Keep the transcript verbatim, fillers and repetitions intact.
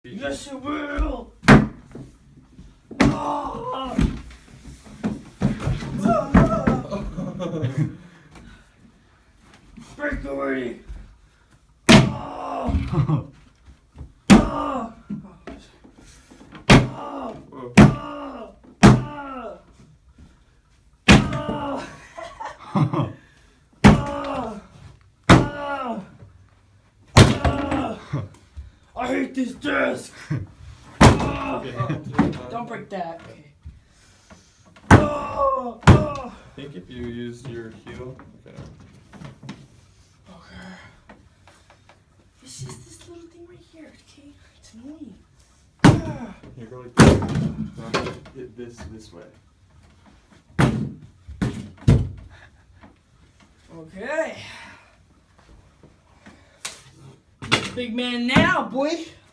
Yes, you will. Oh. Break already. Oh. Oh. Oh. Oh. Oh. Oh. Oh. Oh. Oh. I hate this desk. Oh. Don't break that. Okay. Oh. Oh. I think if you used your heel. Okay. Okay. It's just this little thing right here, okay? It's annoying. Ah. Here, go like this. Now hit this this way. Okay. Big man now, boy.